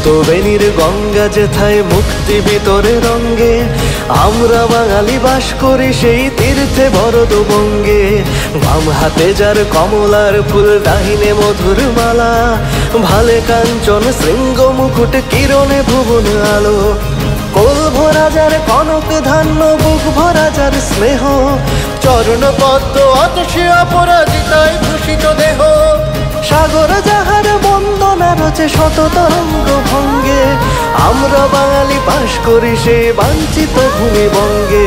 বেনির গঙ্গা যেথায় মুক্তি ভিতরে রঙ্গে, আমরা বাঙালি বাস করি সেই তীর্থে বরদবঙ্গে। বাম হাতে যার কমলার ফুল, ডাহিনে মধুর মালা, ভালে কাঞ্চন শৃঙ্গ মুকুট, কিরণে ভুবন আলো। কোল ভরা যার কনক ধান্য, বুক ভরা যার স্নেহ, চরণ পদ্ম অতসী অপরাজিতায় ভূষিত দেহ। সাগর যাহার বন্দনা রচে শত তরঙ্গ ভঙ্গে, আমরা বাঙালি বাস করি সে বাঞ্ছিত ভূমিবঙ্গে।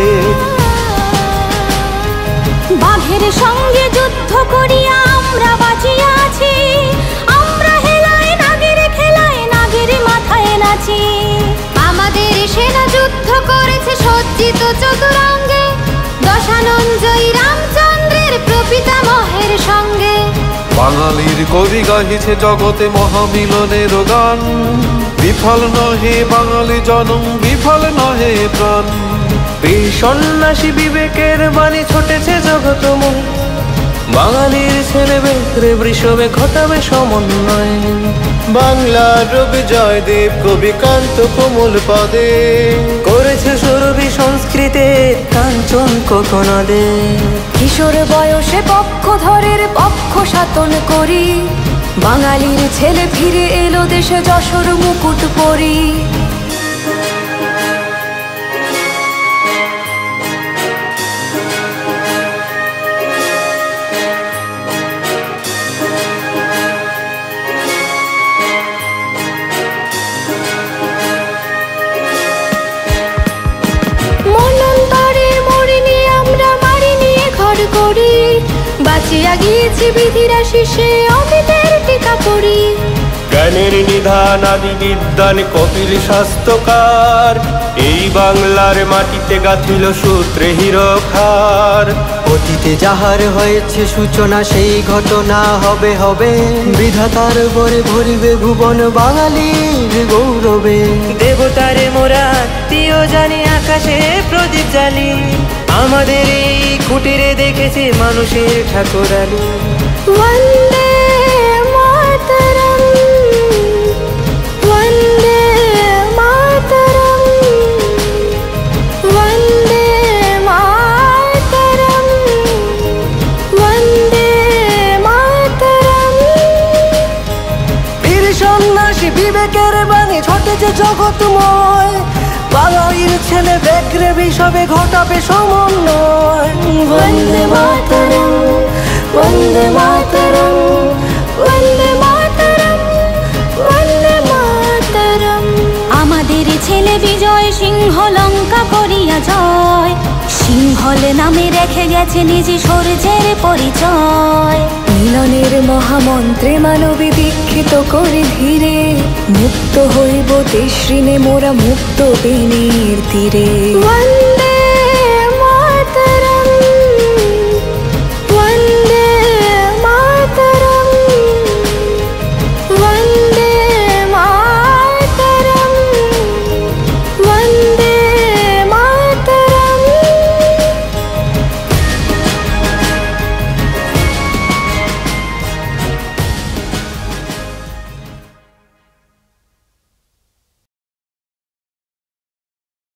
বাঘের সঙ্গে যুদ্ধ করিয়া আমরা বাঁচিয়া আছি, আমরা হেলায় নাগের খেলায় নাগের মাথায় নাচি। আমাদের সেনা যুদ্ধ করেছে সজ্জিত চতুরঙ্গে, দশানঞ্জয়ী রামচন্দ্রের প্রপিতামহের সঙ্গে। বাঙালির কবি গাহিছে জগতে মহামিলনের গান, বিফল নহে বাঙালি জনম, বিফল নহে প্রাণ। বীর সন্ন্যাসী বিবেকের বাণী ছুটেছে জগতময়, বাঙালির ছেলে বেকরে বৃষবে ঘটাবে সমন্বয়। বাংলার রবি জয়দেব কবি কান্ত কোমল পদে, করেছে সুরভি সংস্কৃতের কাঞ্চন কোকনদে। কিশোর বয়সে পক্ষধরের পক্ষ শাতন করি, বাঙালির ছেলে ফিরে এলো দেশে যশোর মুকুট পরি। বাঁচিয়া গিয়েছি বিধির আশিসে, অমিতের টিকা পড়ি। জ্ঞানের নিধান আদি বিদ্যান কপিল শাস্ত্রকার, এই বাংলার মাটিতে গাঁথিল সূত্রে হিরখার। অতীতে যাহার হয়েছে সূচনা সেই ঘটনা হবে হবে, বিধাতার বরে ভরিবে ভুবন বাঙালির গৌরবে। দেবতারে মোরা আত্মীয় জানি আকাশে প্রদীপ জ্বালি, আমাদের এই কুটিরে দেখেছে মানুষের ঠাকুরানি। বন্দে মাতরম, বন্দে মাতরম, বন্দে মাতরম, বন্দে মাতরম। বীর সন্ন্যাসী বিবেকের বাণী ছটেছে জগৎময়, বাঙালির ছেলে বেকরে বিষবে ঘটাবে সমন্বয়। বন্দে মাতরম, বন্দে মাতরম, বন্দে মাতরম, বন্দে মাতরম। আমাদের ছেলে বিজয় সিংহ লঙ্কা করিয়া জয়, সিংহলে নামে রেখে গেছে নিজে সূর্যের পরিচয়। মিলনের মহামন্ত্রে মানবী দীক্ষিত করে ধীরে, মুক্ত হইব দেশ ঋণে মোরা মুক্ত বেনির তীরে।